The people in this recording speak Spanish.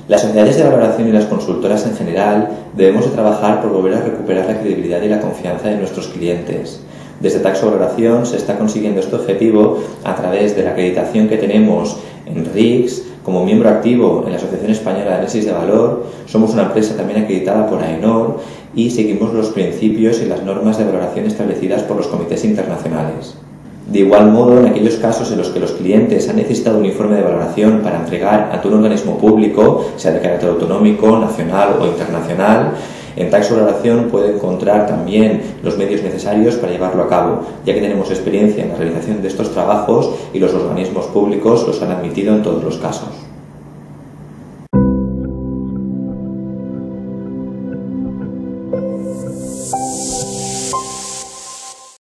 Las sociedades de valoración y las consultoras en general debemos de trabajar por volver a recuperar la credibilidad y la confianza de nuestros clientes. Desde Taxo Valoración se está consiguiendo este objetivo a través de la acreditación que tenemos en RICS, como miembro activo en la Asociación Española de Análisis de Valor. Somos una empresa también acreditada por AENOR y seguimos los principios y las normas de valoración establecidas por los comités internacionales. De igual modo, en aquellos casos en los que los clientes han necesitado un informe de valoración para entregar ante un organismo público, sea de carácter autonómico, nacional o internacional, en Taxo Valoración puede encontrar también los medios necesarios para llevarlo a cabo, ya que tenemos experiencia en la realización de estos trabajos y los organismos públicos los han admitido en todos los casos.